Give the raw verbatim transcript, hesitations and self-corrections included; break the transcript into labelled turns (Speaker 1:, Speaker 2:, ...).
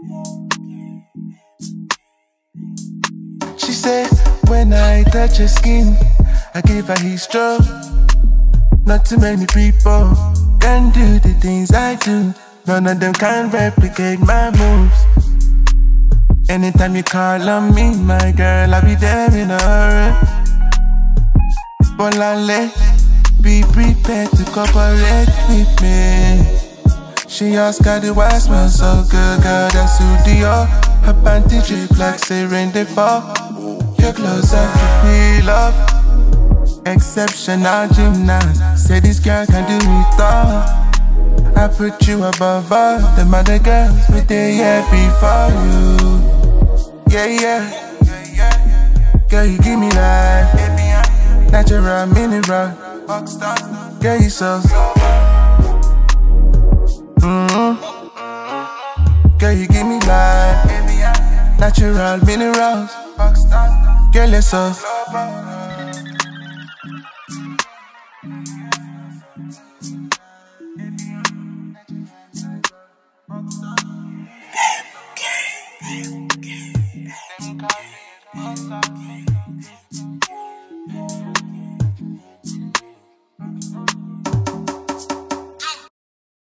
Speaker 1: She said, when I touch her skin, I give her heat stroke. Not too many people can do the things I do. None of them can replicate my moves. Anytime you call on me, my girl, I'll be there in a hurry. Bolale, be prepared to cooperate with me. She asked God, the why smell so good, girl, that's who Dior. Her panty drip like say rain they fall. Your clothes have to be love. Exceptional gymnast, say this girl can do it all. I put you above all the other girls, but they here before you. Yeah, yeah. Girl, you give me life. Natural mineral. Girl, you so. Mm-hmm. Girl, you give me life. Natural minerals. Girl, you so.
Speaker 2: Game, game, game, game, game.